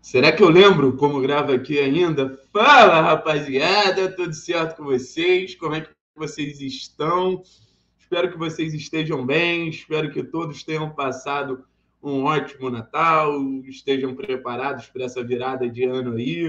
Será que eu lembro como gravo aqui ainda? Fala, rapaziada, tudo certo com vocês? Como é que vocês estão? Espero que vocês estejam bem, espero que todos tenham passado um ótimo Natal, estejam preparados para essa virada de ano aí.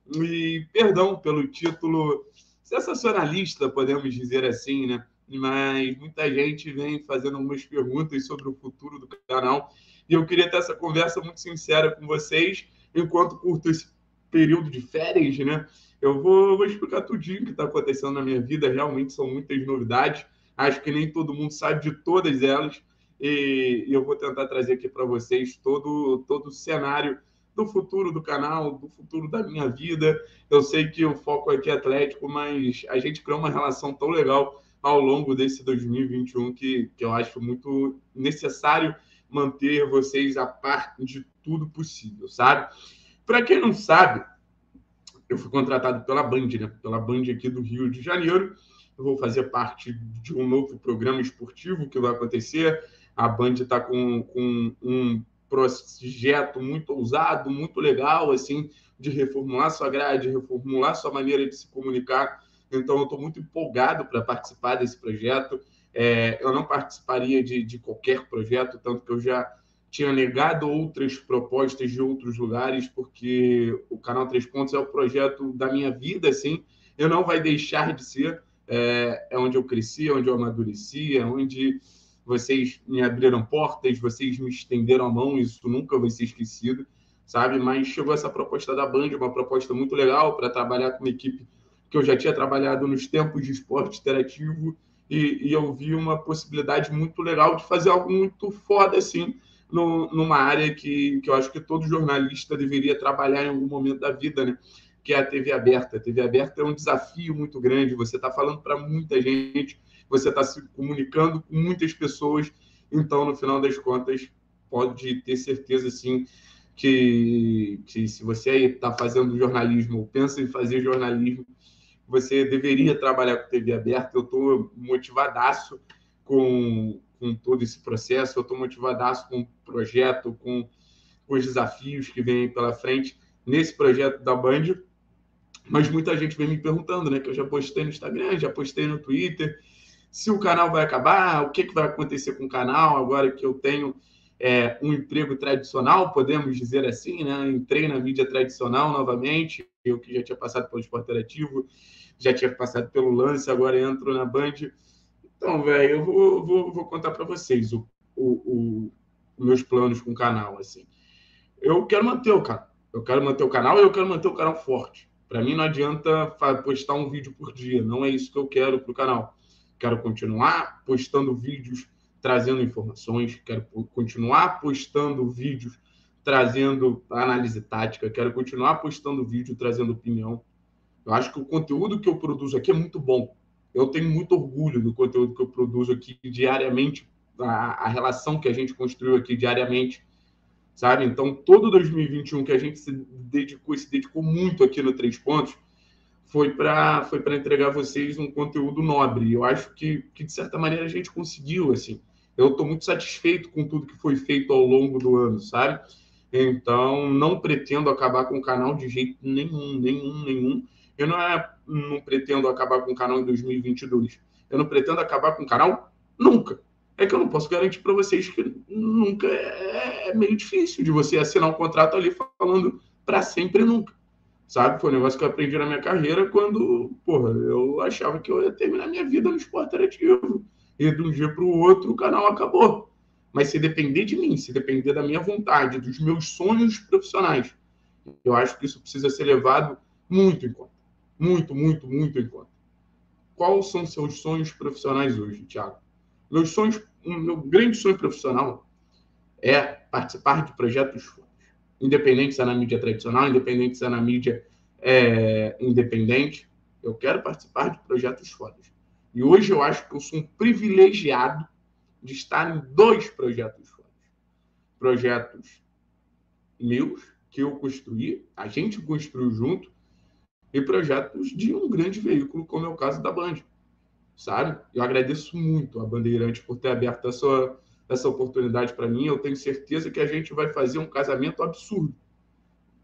E perdão pelo título sensacionalista, podemos dizer assim, né? Mas muita gente vem fazendo algumas perguntas sobre o futuro do canal e eu queria ter essa conversa muito sincera com vocês enquanto curto esse período de férias, né? Eu vou explicar tudinho o que está acontecendo na minha vida. Realmente são muitas novidades. Acho que nem todo mundo sabe de todas elas. E eu vou tentar trazer aqui para vocês todo o cenário do futuro do canal, do futuro da minha vida. Eu sei que o foco aqui é Atlético, mas a gente criou uma relação tão legal ao longo desse 2021 que eu acho muito necessário manter vocês a par de tudo possível, sabe? Para quem não sabe, eu fui contratado pela Band, né? Pela Band aqui do Rio de Janeiro. Eu vou fazer parte de um novo programa esportivo que vai acontecer. A Band está com um projeto muito ousado, muito legal, assim, de reformular sua grade, reformular sua maneira de se comunicar. Então, eu estou muito empolgado para participar desse projeto. Eu não participaria de qualquer projeto, tanto que eu já tinha negado outras propostas de outros lugares, porque o Canal 3 Pontos é o projeto da minha vida, assim, eu não vai deixar de ser, é onde eu cresci, é onde eu amadureci, é onde vocês me abriram portas, vocês me estenderam a mão, isso nunca vai ser esquecido, sabe? Mas chegou essa proposta da Band, uma proposta muito legal para trabalhar com uma equipe que eu já tinha trabalhado nos tempos de esporte interativo, e eu vi uma possibilidade muito legal de fazer algo muito foda, assim, numa área que eu acho que todo jornalista deveria trabalhar em algum momento da vida, né? Que é a TV aberta. A TV aberta é um desafio muito grande. Você está falando para muita gente, você está se comunicando com muitas pessoas. Então, no final das contas, pode ter certeza, sim, que se você está fazendo jornalismo ou pensa em fazer jornalismo, você deveria trabalhar com TV aberta. Eu estou motivadaço com todo esse processo, eu estou motivadaço com o projeto, com os desafios que vêm pela frente nesse projeto da Band. Mas muita gente vem me perguntando, né? Que eu já postei no Instagram, já postei no Twitter, se o canal vai acabar, o que vai acontecer com o canal agora que eu tenho um emprego tradicional, podemos dizer assim, né? Entrei na mídia tradicional novamente, eu que já tinha passado pelo esporte interativo, já tinha passado pelo lance, agora entro na Band. Então, velho, eu vou contar para vocês o, meus planos com o canal, assim. Eu quero manter o canal. Eu quero manter o canal e eu quero manter o canal forte. Para mim não adianta postar um vídeo por dia. Não é isso que eu quero para o canal. Quero continuar postando vídeos trazendo informações. Quero continuar postando vídeos trazendo análise tática. Quero continuar postando vídeo trazendo opinião. Eu acho que o conteúdo que eu produzo aqui é muito bom. Eu tenho muito orgulho do conteúdo que eu produzo aqui diariamente, a relação que a gente construiu aqui diariamente, sabe? Então, todo 2021 que a gente se dedicou muito aqui no Três Pontos, foi para entregar a vocês um conteúdo nobre. Eu acho que, de certa maneira, a gente conseguiu, assim. Eu estou muito satisfeito com tudo que foi feito ao longo do ano, sabe? Então, não pretendo acabar com o canal de jeito nenhum, nenhum, nenhum. Eu não pretendo acabar com o canal em 2022. Eu não pretendo acabar com o canal nunca. É que eu não posso garantir para vocês que nunca é meio difícil de você assinar um contrato ali falando para sempre nunca, sabe? Foi um negócio que eu aprendi na minha carreira quando, porra, eu achava que eu ia terminar minha vida no esporte interativo. E de um dia para o outro o canal acabou. Mas se depender de mim, se depender da minha vontade, dos meus sonhos profissionais, eu acho que isso precisa ser levado muito em conta. Muito, muito, muito em conta. Quais são seus sonhos profissionais hoje, Thiago? Meu grande sonho profissional é participar de projetos fora. Independente se é na mídia tradicional, independente se é na mídia independente, eu quero participar de projetos fora. E hoje eu acho que eu sou um privilegiado de estar em dois projetos fora. Projetos meus, que eu construí, a gente construiu junto, e projetos de um grande veículo, como é o caso da Band, sabe? Eu agradeço muito a Bandeirantes por ter aberto essa oportunidade para mim. Eu tenho certeza que a gente vai fazer um casamento absurdo.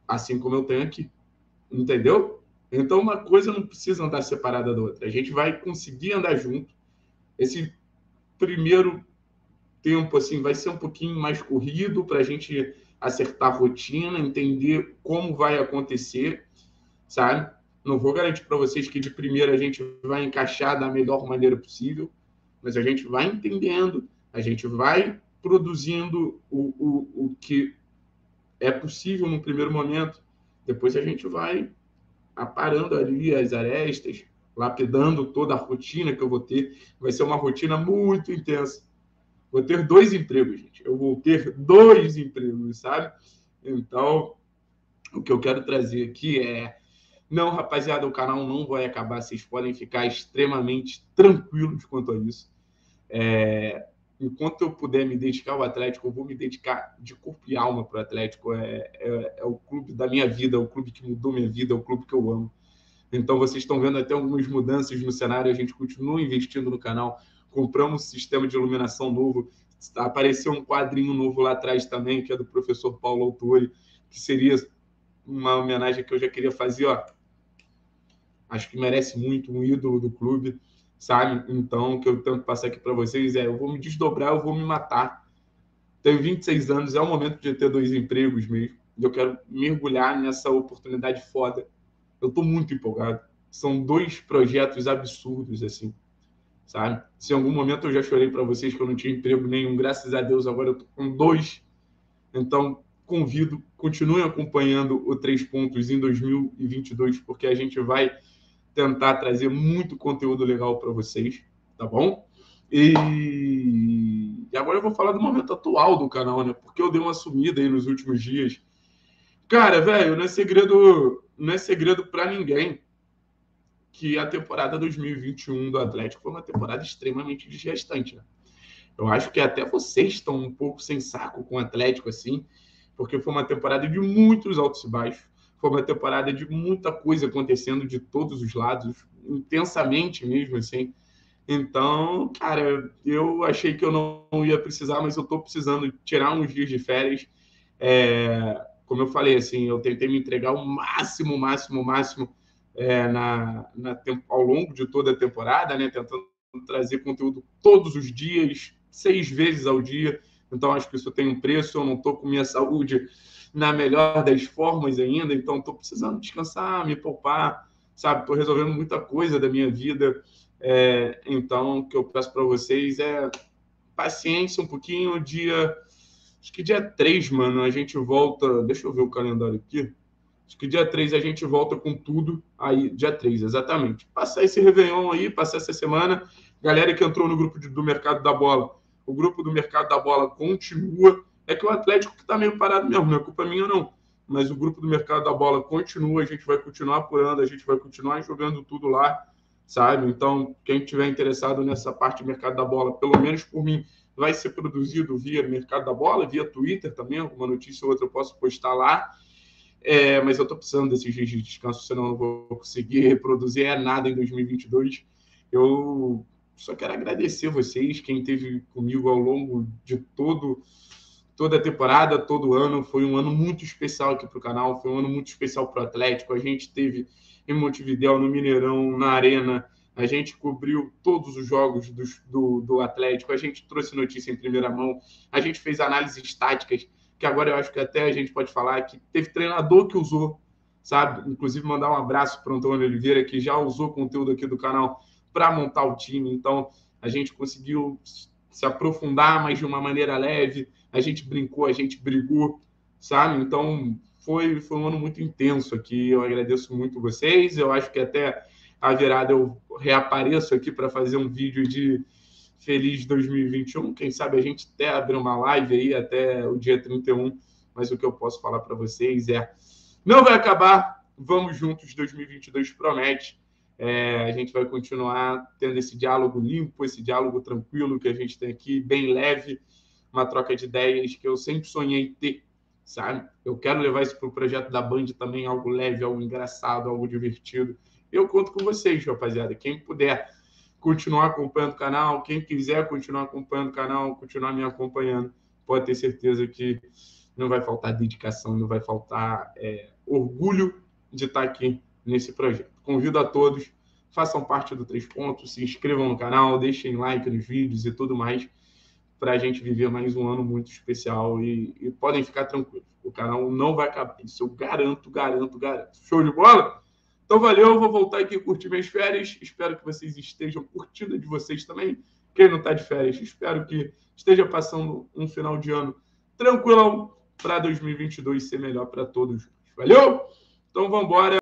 assim como eu tenho aqui, entendeu? Então, uma coisa não precisa andar separada da outra. A gente vai conseguir andar junto. Esse primeiro tempo assim vai ser um pouquinho mais corrido para a gente acertar a rotina, entender como vai acontecer, sabe? Não vou garantir para vocês que de primeira a gente vai encaixar da melhor maneira possível, mas a gente vai entendendo, a gente vai produzindo o que é possível no primeiro momento, depois a gente vai aparando ali as arestas, lapidando toda a rotina que eu vou ter. Vai ser uma rotina muito intensa. Vou ter 2 empregos, gente. Eu vou ter 2 empregos, sabe? Então, o que eu quero trazer aqui é... Não, rapaziada, o canal não vai acabar. Vocês podem ficar extremamente tranquilos quanto a isso. Enquanto eu puder me dedicar ao Atlético, eu vou me dedicar de corpo e alma para o Atlético. É o clube da minha vida, é o clube que mudou minha vida, é o clube que eu amo. Então, vocês estão vendo até algumas mudanças no cenário. A gente continua investindo no canal. Compramos um sistema de iluminação novo. Apareceu um quadrinho novo lá atrás também, que é do professor Paulo Autori, que seria uma homenagem que eu já queria fazer, ó. Acho que merece muito, um ídolo do clube, sabe? Então, o que eu tento passar aqui para vocês é: eu vou me desdobrar, eu vou me matar. Tenho 26 anos, é o momento de ter 2 empregos mesmo. Eu quero mergulhar nessa oportunidade foda. Eu estou muito empolgado. São 2 projetos absurdos, assim, sabe? Se em algum momento eu já chorei para vocês que eu não tinha emprego nenhum, graças a Deus agora eu estou com 2. Então, convido, continuem acompanhando o 3 Pontos em 2022, porque a gente vai tentar trazer muito conteúdo legal para vocês, tá bom? E agora eu vou falar do momento atual do canal, né? Porque eu dei uma sumida aí nos últimos dias. Cara, velho, não é segredo para ninguém que a temporada 2021 do Atlético foi uma temporada extremamente desgastante, né? Eu acho que até vocês estão um pouco sem saco com o Atlético, assim, porque foi uma temporada de muitos altos e baixos, foi uma temporada de muita coisa acontecendo de todos os lados, intensamente mesmo, assim. Então, cara, eu achei que eu não ia precisar, mas eu estou precisando tirar uns dias de férias. Como eu falei, assim, eu tentei me entregar o máximo, ao longo de toda a temporada, né? Tentando trazer conteúdo todos os dias, 6 vezes ao dia. Então, acho que isso tem um preço. Eu não estou com minha saúde na melhor das formas ainda, então estou precisando descansar, me poupar, sabe? Estou resolvendo muita coisa da minha vida. Então, o que eu peço para vocês é paciência um pouquinho. Acho que dia 3, mano, a gente volta. Deixa eu ver o calendário aqui. Acho que dia 3 a gente volta com tudo. Aí, dia 3, exatamente. Passar esse Réveillon aí, passar essa semana. Galera que entrou no grupo do Mercado da Bola. O grupo do Mercado da Bola continua. É que o Atlético que tá meio parado mesmo, não é culpa minha, não. Mas o grupo do Mercado da Bola continua, a gente vai continuar apurando, a gente vai continuar jogando tudo lá, sabe? Então, quem tiver interessado nessa parte do Mercado da Bola, pelo menos por mim, vai ser produzido via Mercado da Bola, via Twitter também, alguma notícia ou outra eu posso postar lá. Mas eu estou precisando desses dias de descanso, senão eu não vou conseguir reproduzir nada em 2022. Eu só quero agradecer vocês, quem esteve comigo ao longo de toda a temporada, todo o ano. Foi um ano muito especial aqui para o canal, foi um ano muito especial para o Atlético. A gente teve em Montevidéu, no Mineirão, na Arena, a gente cobriu todos os jogos do Atlético, a gente trouxe notícia em primeira mão, a gente fez análises táticas, que agora eu acho que até a gente pode falar que teve treinador que usou, sabe? Inclusive, mandar um abraço para o Antônio Oliveira, que já usou conteúdo aqui do canal para montar o time. Então, a gente conseguiu se aprofundar, mas de uma maneira leve. A gente brincou, a gente brigou, sabe? Então, foi um ano muito intenso aqui. Eu agradeço muito vocês. Eu acho que até a virada eu reapareço aqui para fazer um vídeo de feliz 2021. Quem sabe a gente até abrir uma live aí até o dia 31. Mas o que eu posso falar para vocês é: não vai acabar, vamos juntos, 2022 promete. A gente vai continuar tendo esse diálogo limpo, esse diálogo tranquilo que a gente tem aqui, bem leve, uma troca de ideias que eu sempre sonhei ter, sabe? Eu quero levar isso para o projeto da Band também, algo leve, algo engraçado, algo divertido. Eu conto com vocês, rapaziada. Quem puder continuar acompanhando o canal, quem quiser continuar acompanhando o canal, continuar me acompanhando, pode ter certeza que não vai faltar dedicação, não vai faltar orgulho de estar aqui nesse projeto. Convido a todos, façam parte do 3 Pontos, se inscrevam no canal, deixem like nos vídeos e tudo mais, para a gente viver mais um ano muito especial e podem ficar tranquilos. O canal não vai acabar, isso eu garanto. Show de bola? Então valeu, eu vou voltar aqui a curtir minhas férias, espero que vocês estejam curtindo de vocês também. Quem não está de férias, espero que esteja passando um final de ano tranquilão para 2022 ser melhor para todos. Valeu? Então vamos embora.